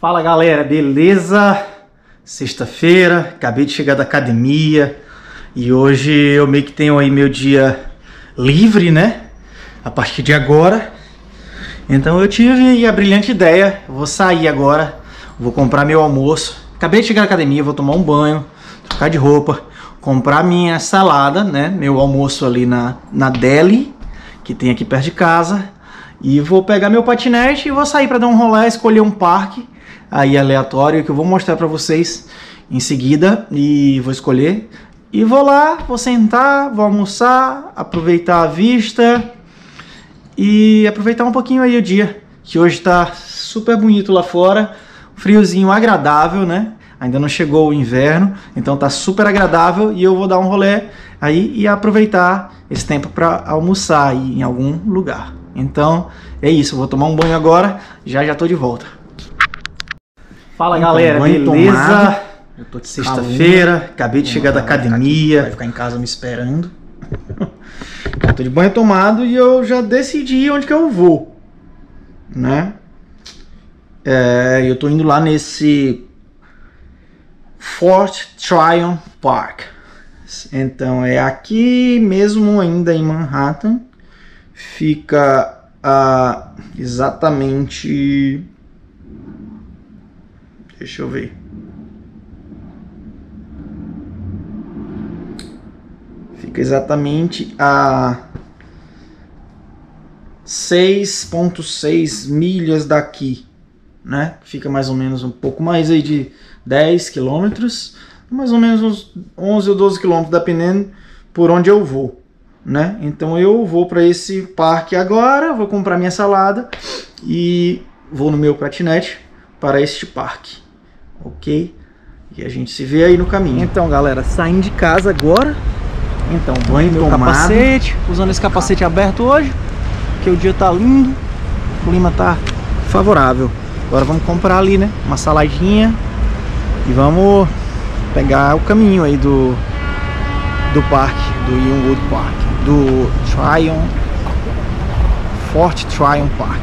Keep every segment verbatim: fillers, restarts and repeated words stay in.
Fala galera, beleza? Sexta-feira, acabei de chegar da academia e hoje eu meio que tenho aí meu dia livre, né? A partir de agora. Então eu tive a brilhante ideia, vou sair agora, vou comprar meu almoço. Acabei de chegar da academia, vou tomar um banho, trocar de roupa, comprar minha salada, né? Meu almoço ali na, na Deli, que tem aqui perto de casa. E vou pegar meu patinete e vou sair para dar um rolê, escolher um parque aí aleatório que eu vou mostrar para vocês em seguida e vou escolher e vou lá, vou sentar, vou almoçar, aproveitar a vista e aproveitar um pouquinho aí o dia, que hoje tá super bonito lá fora, friozinho agradável, né? Ainda não chegou o inverno, então tá super agradável e eu vou dar um rolê aí e aproveitar esse tempo para almoçar aí em algum lugar. Então é isso, vou tomar um banho agora, já já tô de volta. Fala então, galera, beleza? Eu tô sexta-feira, acabei de chegar da academia, vai ficar em casa me esperando. Eu tô de banho tomado e eu já decidi onde que eu vou, né? É, eu tô indo lá nesse Fort Tryon Park. Então é aqui mesmo ainda em Manhattan. Fica a exatamente, deixa eu ver, fica exatamente a seis ponto seis milhas daqui, né? Fica mais ou menos um pouco mais aí de dez quilômetros, mais ou menos uns onze ou doze quilômetros, dependendo por onde eu vou, né? Então eu vou para esse parque agora, vou comprar minha salada e vou no meu patinete para este parque, ok? E a gente se vê aí no caminho. Então galera, saindo de casa agora, então banho meu tomado, capacete, usando esse capacete aberto hoje, porque o dia tá lindo, o clima tá favorável. Agora vamos comprar ali, né, uma saladinha e vamos pegar o caminho aí do do parque, do Youngwood Park, do Tryon, Fort Tryon Park.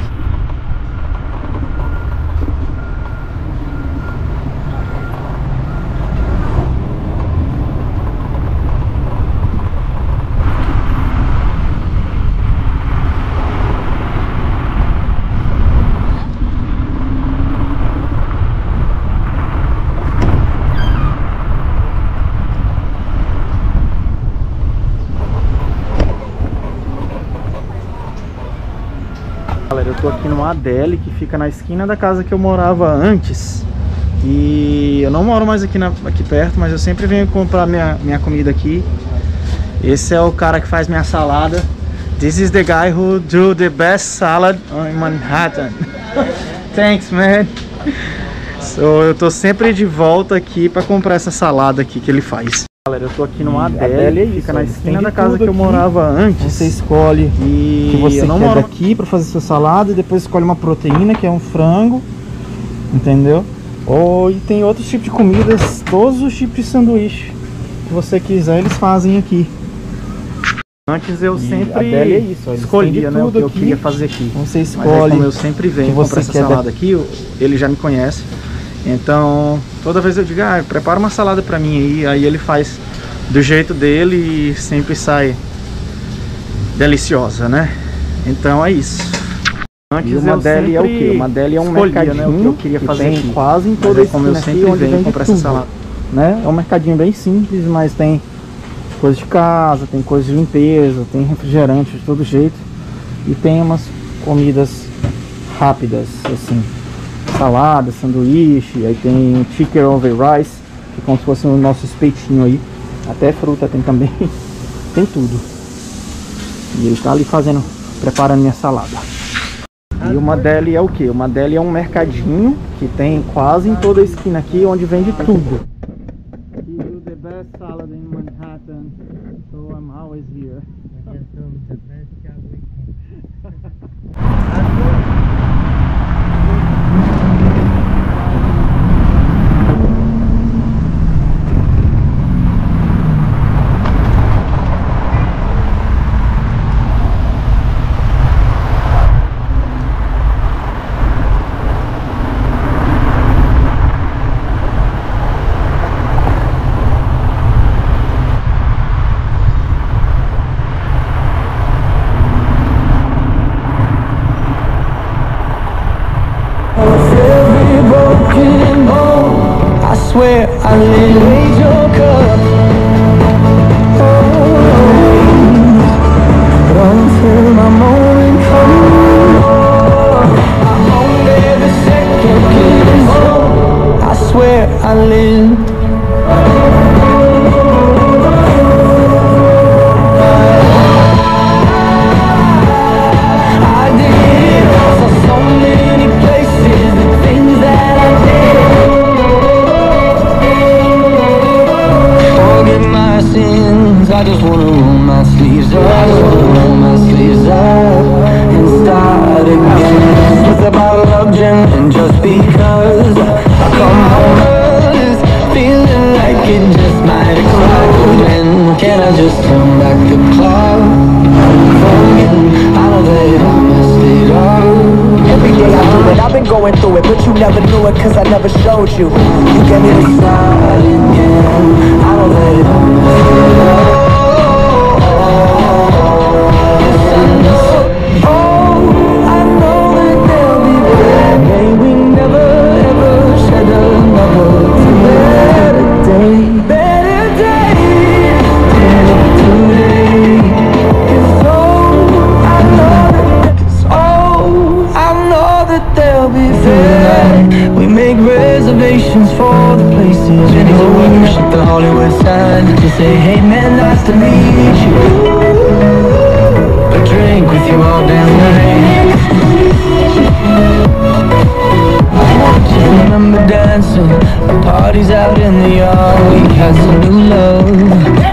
Galera, eu tô aqui numa Deli que fica na esquina da casa que eu morava antes. E eu não moro mais aqui, na, aqui perto, mas eu sempre venho comprar minha, minha comida aqui. Esse é o cara que faz minha salada. This is the guy who do the best salad in Manhattan. Thanks, man. So, eu tô sempre de volta aqui pra comprar essa salada aqui que ele faz. Galera, eu tô aqui numa Deli, é fica na esquina da casa que eu morava antes. Você escolhe e que você eu não quer moro aqui para fazer sua salada e depois escolhe uma proteína, que é um frango, entendeu? Ou e tem outros tipos de comidas, todos os tipos de sanduíche que você quiser eles fazem aqui. Antes eu e sempre é isso, ó, escolhia, né, o que eu queria fazer aqui. Você escolhe. Mas aí, como eu sempre venho comprar essa salada aqui, ele já me conhece. Então, toda vez eu digo, ah, prepara uma salada pra mim aí, aí ele faz do jeito dele e sempre sai deliciosa, né? Então é isso. Antes uma Deli é o quê? Uma Deli é um mercadinho, né, o que eu queria que fazer aqui. Quase em toda a esquina, como eu sempre aqui, venho comprar essa salada, né? É um mercadinho bem simples, mas tem coisas de casa, tem coisas de limpeza, tem refrigerante de todo jeito e tem umas comidas rápidas, assim. Salada, sanduíche, aí tem chicken over rice, que é como se fosse o nosso espetinho aí. Até fruta tem também. Tem tudo. E ele tá ali fazendo, preparando minha salada. E uma Deli é o que? Uma Deli é um mercadinho que tem quase em toda a esquina aqui, onde vende tudo. The best salad in Manhattan, so I'm always here. I just wanna roll my sleeves up, roll my sleeves up and start again. With a bottle of gin and just because I come home early, feeling like it just might explode. And can I just turn back the clock? Forgetting I know that I messed it up. Every day I do it, I've been going through it, but you never knew it cause I never showed you. You gave me the Start again. I know that I messed it up. For the places Jenny's a worship the Hollywood sign to say, hey man, nice to meet you. A drink with you all damn night. Just remember dancing, the parties out in the yard. We had some new love.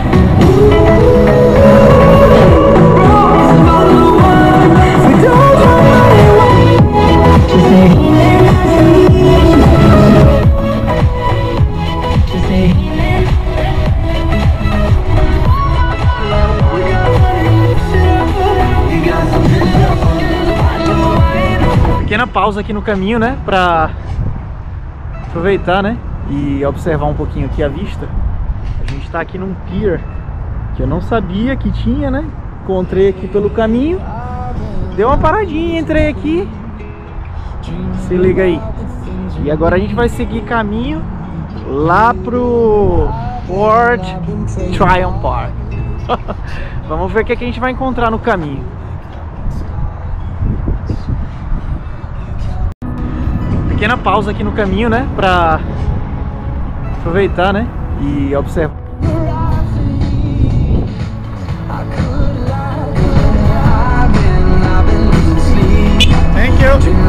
Pequena pausa aqui no caminho, né, pra aproveitar, né, e observar um pouquinho aqui a vista. A gente tá aqui num pier que eu não sabia que tinha, né, encontrei aqui pelo caminho, deu uma paradinha, entrei aqui, se liga aí. E agora a gente vai seguir caminho lá pro Ford Triumph Park. Vamos ver o que, é que a gente vai encontrar no caminho. Pequena pausa aqui no caminho, né, pra aproveitar, né, e observar. Thank you.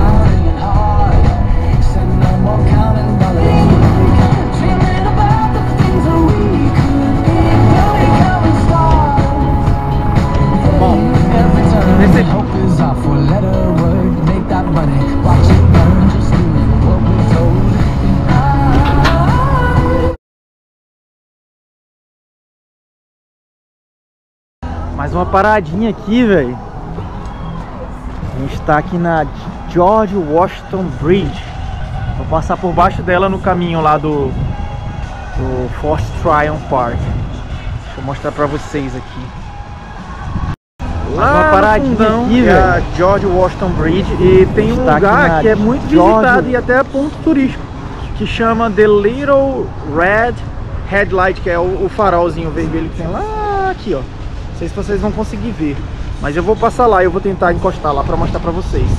Mais uma paradinha aqui, velho. A gente tá aqui na George Washington Bridge. Vou passar por baixo dela no caminho lá do, do Ford Triumph Park. Deixa eu mostrar pra vocês aqui. Lá uma paradinha fundão, aqui, velho. É a George Washington Bridge. E tem um lugar que é muito George... visitado e até ponto turístico, que chama The Little Red Headlight, que é o, o farolzinho vermelho que tem lá aqui, ó. Não sei se vocês vão conseguir ver, mas eu vou passar lá e eu vou tentar encostar lá para mostrar para vocês.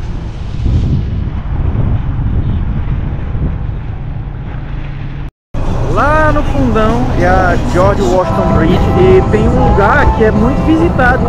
Lá no fundão é a George Washington Bridge e tem um lugar que é muito visitado.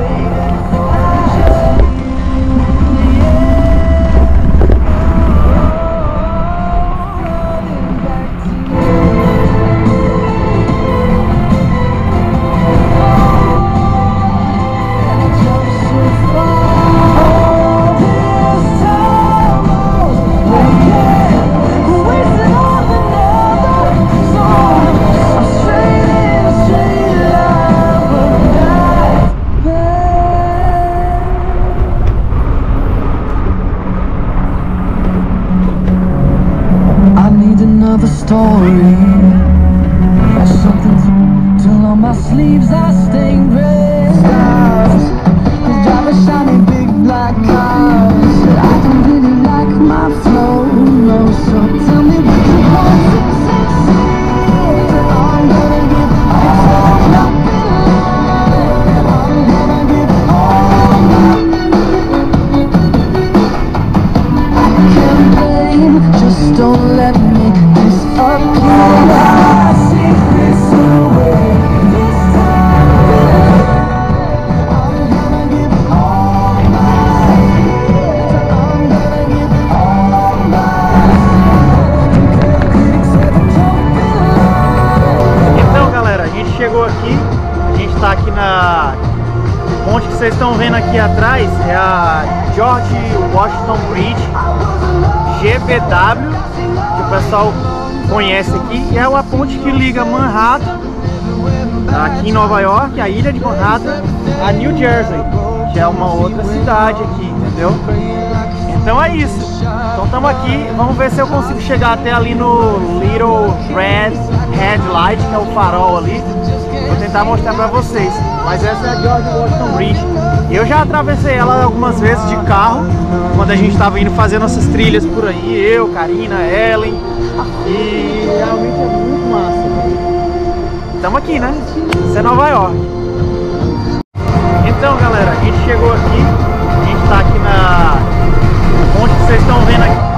tá aqui na ponte que vocês estão vendo aqui atrás, é a George Washington Bridge, G V W, que o pessoal conhece aqui, e é uma ponte que liga Manhattan, aqui em Nova York, a ilha de Manhattan, a New Jersey, que é uma outra cidade aqui, entendeu? Então é isso. Então estamos aqui, vamos ver se eu consigo chegar até ali no Little Red Headlight, que é o farol ali. Vou tentar mostrar pra vocês. Mas essa é a George Washington Bridge. Eu já atravessei ela algumas vezes de carro, quando a gente estava indo fazer nossas trilhas por aí, eu, Karina, Ellen, e realmente é muito massa. Estamos aqui, né? Isso é Nova York. Então, galera, a gente chegou aqui, a gente está aqui na ponte que vocês estão vendo aqui.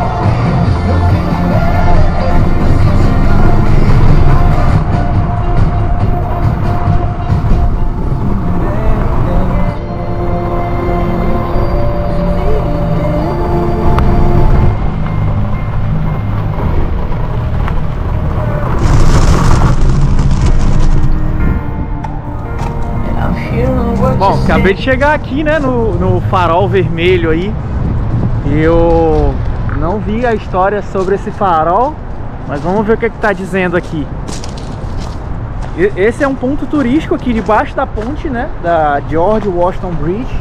Bom, acabei de chegar aqui, né, no, no farol vermelho aí. Eu não vi a história sobre esse farol, mas vamos ver o que que tá dizendo aqui. Esse é um ponto turístico aqui debaixo da ponte, né, da George Washington Bridge.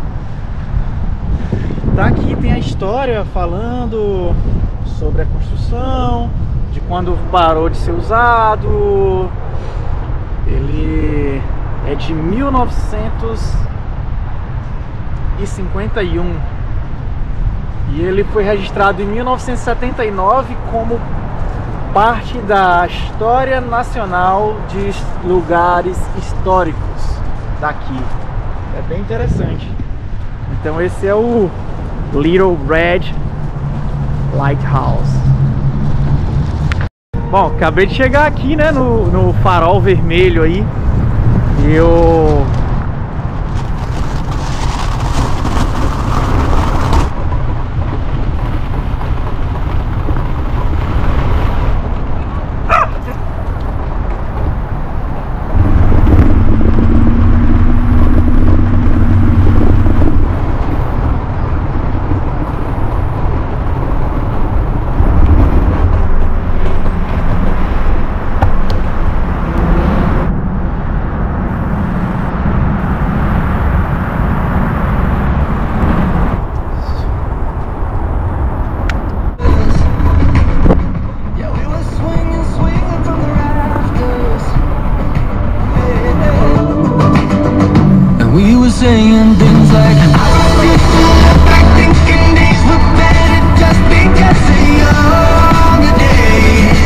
Tá aqui, tem a história falando sobre a construção, de quando parou de ser usado. Ele é de mil novecentos e cinquenta e um e ele foi registrado em mil novecentos e setenta e nove como parte da História Nacional de Lugares Históricos daqui. É bem interessante. Então esse é o Little Red Lighthouse. Bom, acabei de chegar aqui, né, no, no farol vermelho aí. Eu saying things like I thinking these were better just because of younger days.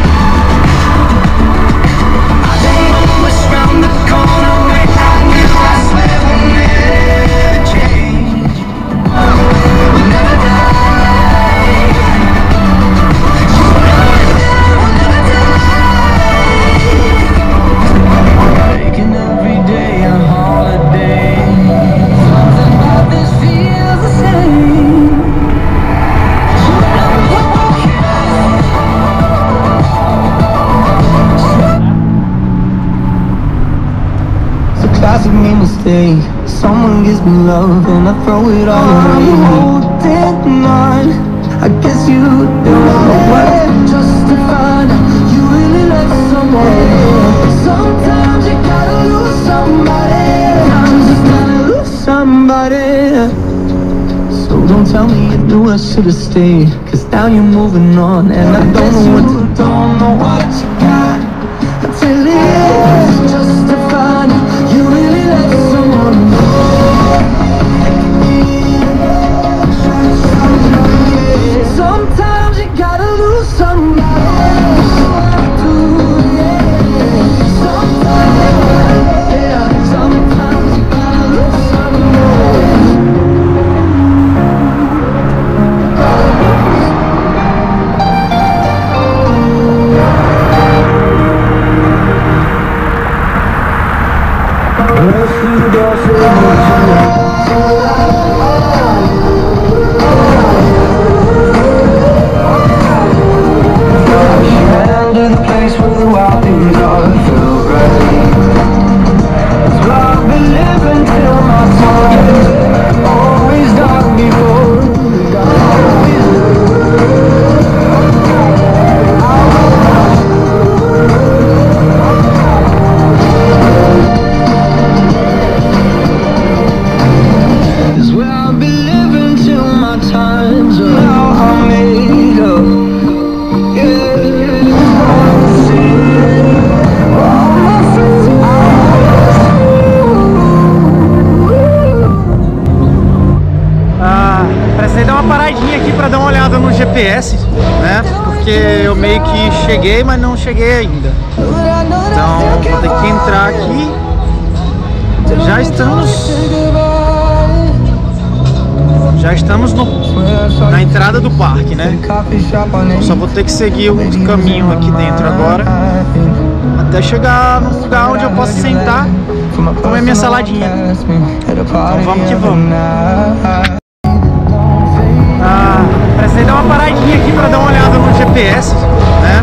I don't know what's round the corner where I knew I swear we'll never change. We'll never die. We'll never die. Making every day a holiday. Classic me mistake. Someone gives me love and I throw it all away. I'm holding on. I guess you don't know what just to find out you really love someone. Sometimes you gotta lose somebody. Sometimes you gotta lose somebody. So don't tell me you knew I should've stayed, cause now you're moving on and I don't know what to do. Don't know what you got until it's just to find out you really love someone more. Sometimes you gotta lose somebody. Sometimes, yeah, sometimes you gotta lose somebody. porque eu meio que cheguei, mas não cheguei ainda. Então vou ter que entrar aqui. Já estamos Já estamos no, na entrada do parque, né? Então só vou ter que seguir um caminho aqui dentro agora até chegar num lugar onde eu possa sentar e comer minha saladinha. Então vamos que vamos. Ah, precisei dar uma paradinha aqui para dar uma olhada no G P S, né?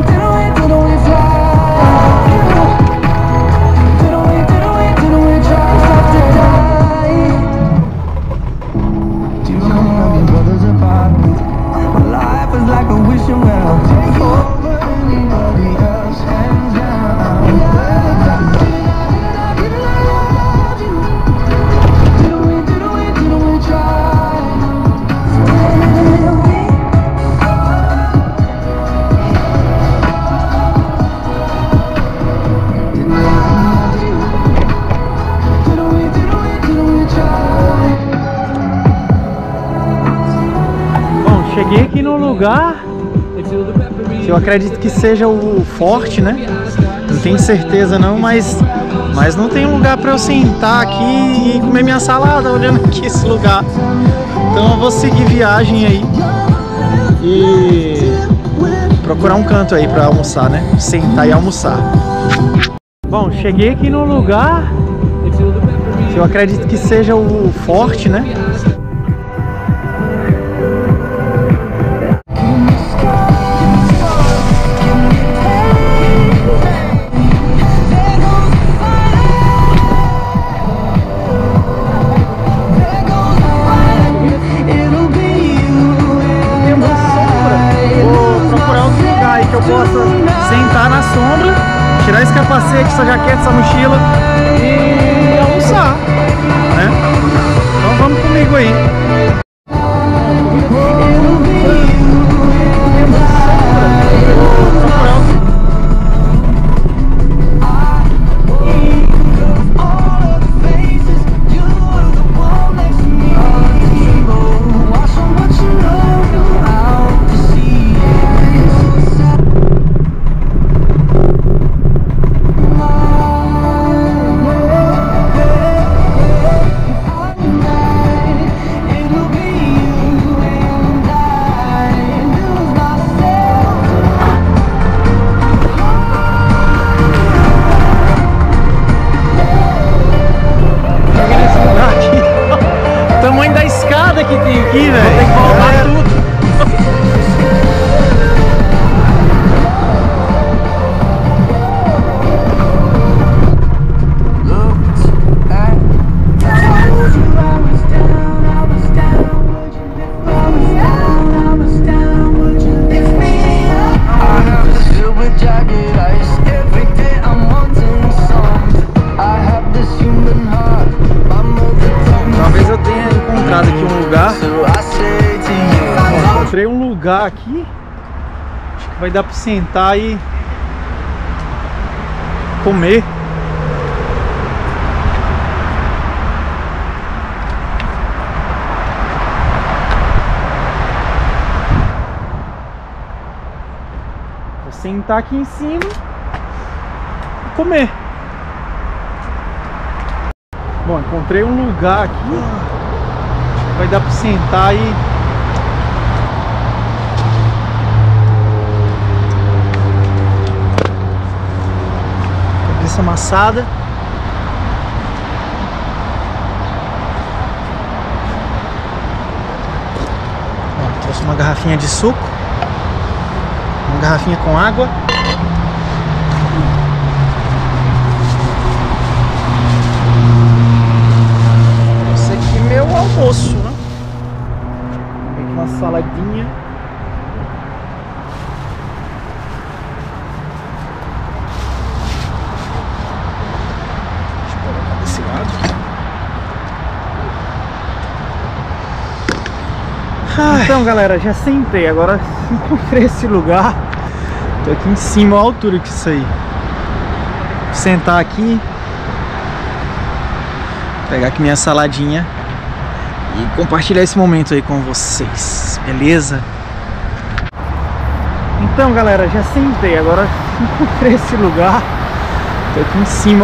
Cheguei aqui no lugar que eu acredito que seja o forte, né? Não tenho certeza não, mas, mas não tem lugar para eu sentar aqui e comer minha salada olhando aqui esse lugar. Então eu vou seguir viagem aí e procurar um canto aí para almoçar, né? Sentar e almoçar. Bom, cheguei aqui no lugar que eu acredito que seja o forte, né? Que eu possa sentar na sombra, tirar esse capacete, essa jaqueta, essa mochila e almoçar, né? Então vamos comigo aí. Que tem aqui, velho. Vou ter que voltar é. tudo. Talvez eu tenha encontrado aqui um lugar. Bom, encontrei um lugar aqui. Acho que vai dar para sentar e comer. Vou sentar aqui em cima e comer. Bom, encontrei um lugar aqui. Vai dar para sentar e cabeça amassada. Ó, trouxe uma garrafinha de suco, uma garrafinha com água. Esse aqui é meu almoço, né? Uma saladinha. Deixa eu colocar desse lado. Ah, então, galera, já sentei. Agora encontrei esse lugar. Tô aqui em cima, a altura que isso aí. Vou sentar aqui, pegar aqui minha saladinha e compartilhar esse momento aí com vocês, beleza? Então, galera, já sentei. Agora encontrei esse lugar. Tô aqui em cima.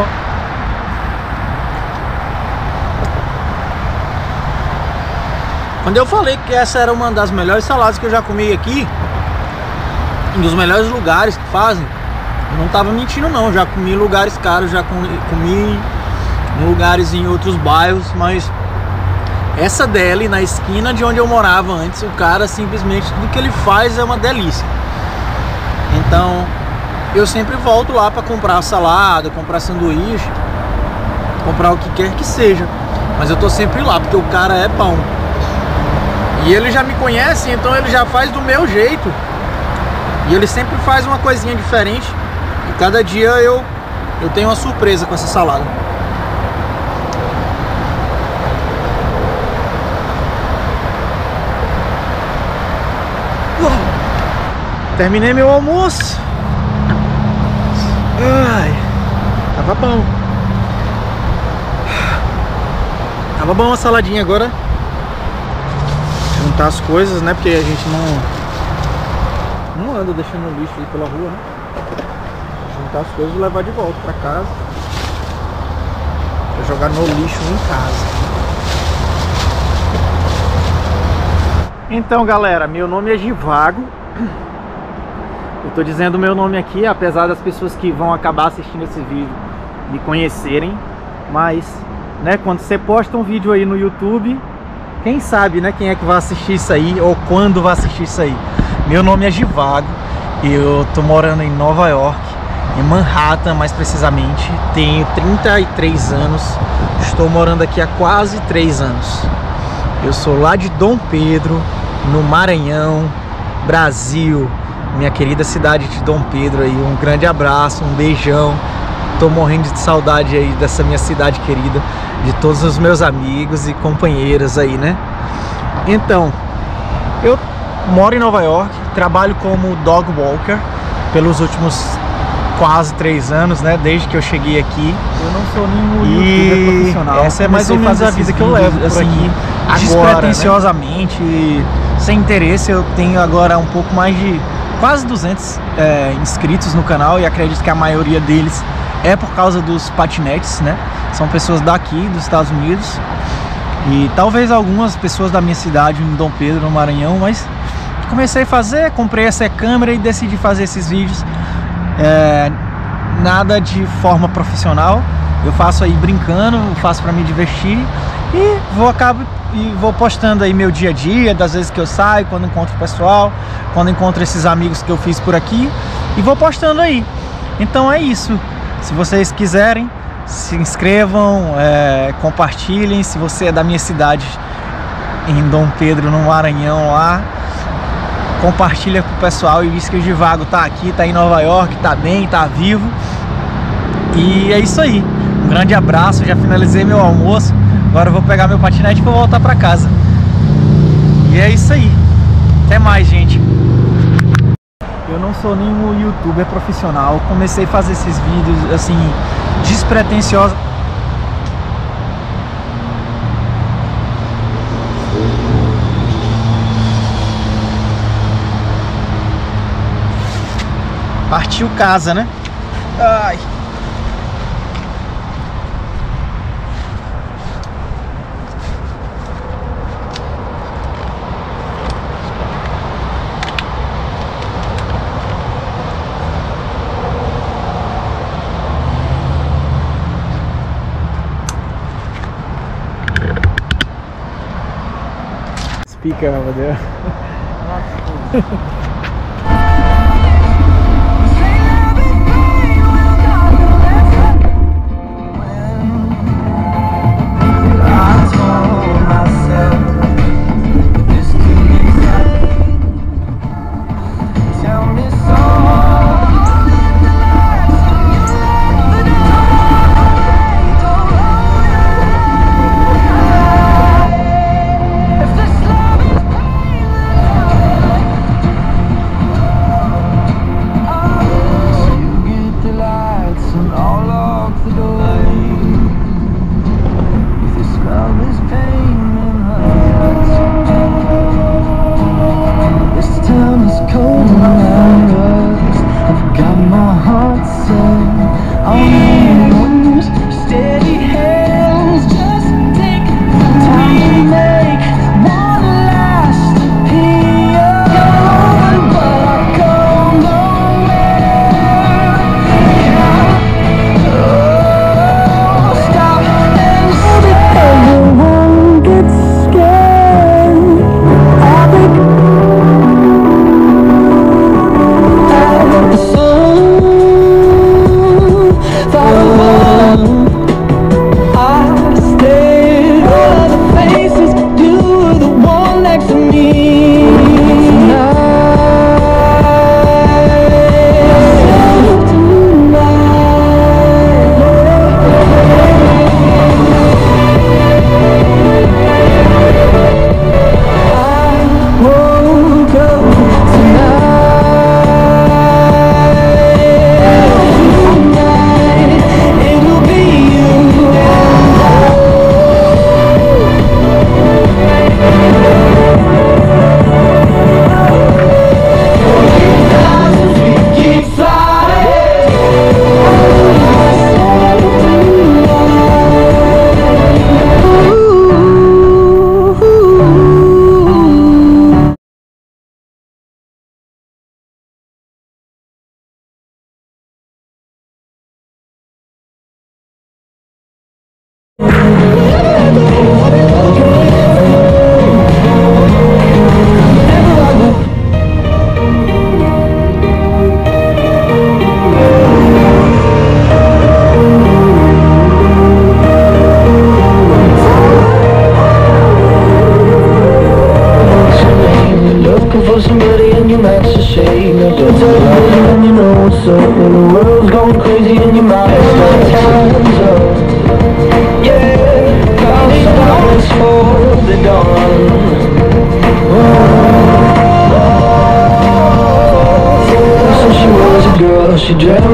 Quando eu falei que essa era uma das melhores saladas que eu já comi aqui, um dos melhores lugares que fazem, eu não tava mentindo não. Eu já comi em lugares caros, já comi, comi em lugares em outros bairros, mas essa deli na esquina de onde eu morava antes, o cara simplesmente, tudo que ele faz é uma delícia. Então eu sempre volto lá para comprar salada, comprar sanduíche, comprar o que quer que seja, mas eu tô sempre lá porque o cara é bom. E ele já me conhece, então ele já faz do meu jeito. E ele sempre faz uma coisinha diferente. E cada dia eu, eu tenho uma surpresa com essa salada. Terminei meu almoço. Ai, tava bom. Tava bom a saladinha agora. Juntar as coisas, né? Porque a gente não não anda deixando lixo aí pela rua, né? Juntar as coisas e levar de volta pra casa, pra jogar no lixo em casa. Então, galera, meu nome é Givago. Eu tô dizendo meu nome aqui, apesar das pessoas que vão acabar assistindo esse vídeo me conhecerem, mas, né, quando você posta um vídeo aí no YouTube, quem sabe, né, quem é que vai assistir isso aí, ou quando vai assistir isso aí. Meu nome é Givago, eu tô morando em Nova York, em Manhattan mais precisamente. Tenho trinta e três anos, estou morando aqui há quase três anos. Eu sou lá de Dom Pedro, no Maranhão, Brasil, minha querida cidade de Dom Pedro aí. Um grande abraço, um beijão. Tô morrendo de saudade aí dessa minha cidade querida, de todos os meus amigos e companheiros aí, né? Então, eu moro em Nova York, trabalho como dog walker pelos últimos quase três anos, né? Desde que eu cheguei aqui. Eu não sou nenhum youtuber profissional. Essa é mais ou menos a vida que eu levo por aqui, despretensiosamente, né? Sem interesse. Eu tenho agora um pouco mais de quase duzentos é, inscritos no canal, e acredito que a maioria deles é por causa dos patinetes, né? São pessoas daqui, dos Estados Unidos, e talvez algumas pessoas da minha cidade, em Dom Pedro, no Maranhão, mas comecei a fazer, comprei essa câmera e decidi fazer esses vídeos. É, nada de forma profissional, eu faço aí brincando, faço para me divertir, e vou acabo e vou postando aí meu dia a dia, das vezes que eu saio, quando encontro o pessoal, quando encontro esses amigos que eu fiz por aqui, e vou postando aí. Então é isso. Se vocês quiserem, se inscrevam, é, compartilhem. Se você é da minha cidade, em Dom Pedro, no Maranhão lá, compartilha com o pessoal e diz que o Givago tá aqui, tá em Nova York, tá bem, tá vivo. E é isso aí. Um grande abraço, já finalizei meu almoço. Agora eu vou pegar meu patinete e vou voltar pra casa. E é isso aí. Até mais, gente. Eu não sou nenhum youtuber profissional. Comecei a fazer esses vídeos assim, despretensiosos. Partiu casa, né? Ai. Speaker over there.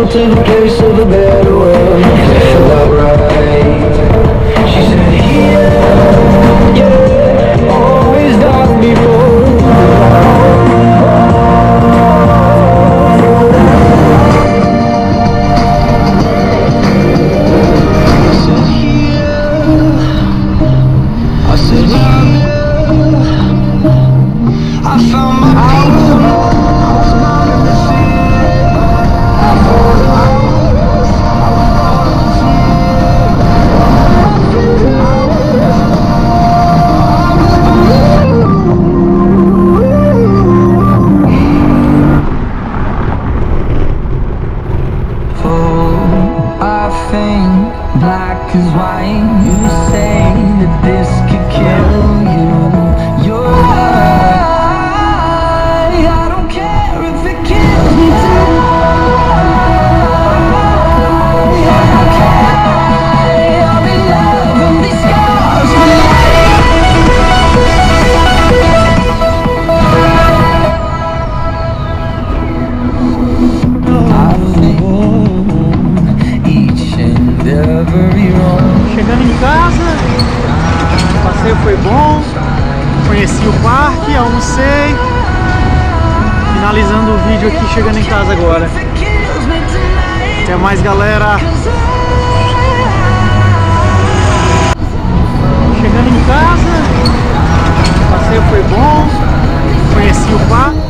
travel to the place of the better world. Felt right. She said, yeah, yeah, always done before. Black is white, you say that this could kill you. You're right, I don't care if it kills me too. Okay, I'll be loving these scars I think each and every one. Chegando em casa, o passeio foi bom, conheci o parque, almocei, finalizando o vídeo aqui, chegando em casa agora. Até mais, galera! Chegando em casa, o passeio foi bom, conheci o parque.